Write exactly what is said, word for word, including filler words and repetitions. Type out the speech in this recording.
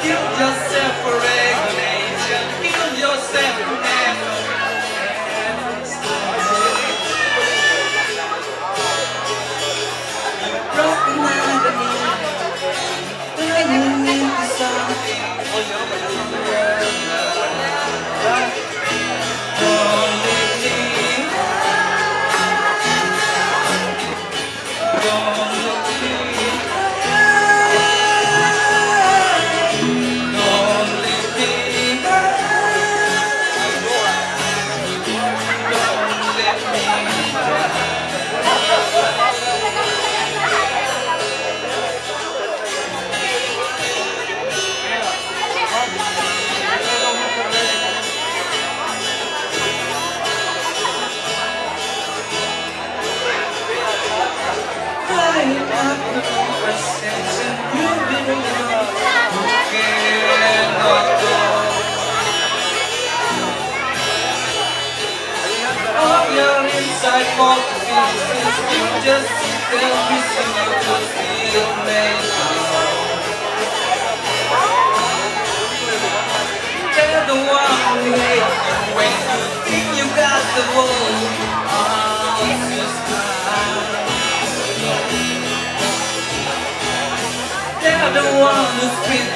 Kill yourself for regulation. Kill yourself for never. Broken underneath, turning into something. Don't leave me. Don't leave me. Don't leave me. Don't let me. Inside for the pieces, you just sit there missing you to feel made. They're the one who hate you when you think you got the world on your side. They're the one who spit